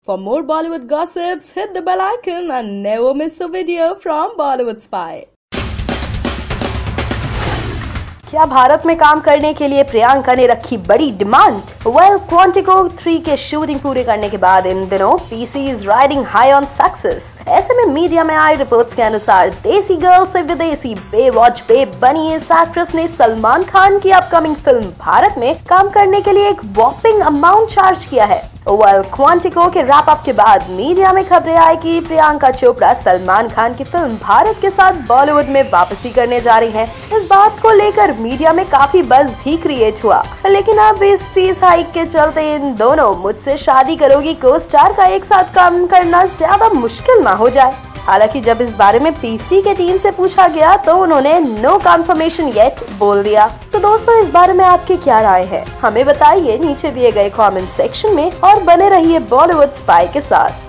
For more Bollywood gossips, hit the bell icon and never miss a video from Bollywood Spy. क्या भारत में काम करने के लिए प्रियंका ने रखी बड़ी डिमांड? क्वांटिको 3 के शूटिंग पूरे करने के बाद इन दिनों PC is riding high on success. ऐसे में मीडिया में आई रिपोर्ट्स के अनुसार देसी गर्ल से विदेशी बेवॉच बेब बनी इस एक्ट्रेस ने सलमान खान की अपकमिंग फिल्म भारत में काम करने के लिए एक वॉपिंग अमाउंट चार्ज किया है। क्वांटिको के रैप अप के बाद मीडिया में खबरें आई कि प्रियंका चोपड़ा सलमान खान की फिल्म भारत के साथ बॉलीवुड में वापसी करने जा रही हैं। इस बात को लेकर मीडिया में काफी बज़ भी क्रिएट हुआ, लेकिन अब इस फीस हाइक के चलते इन दोनों मुझसे शादी करोगी को स्टार का एक साथ काम करना ज्यादा मुश्किल ना हो जाए। हालांकि जब इस बारे में पीसी के टीम से पूछा गया तो उन्होंने नो कंफर्मेशन येट बोल दिया। तो दोस्तों, इस बारे में आपकी क्या राय है, हमें बताइए नीचे दिए गए कमेंट सेक्शन में और बने रहिए बॉलीवुड स्पाई के साथ।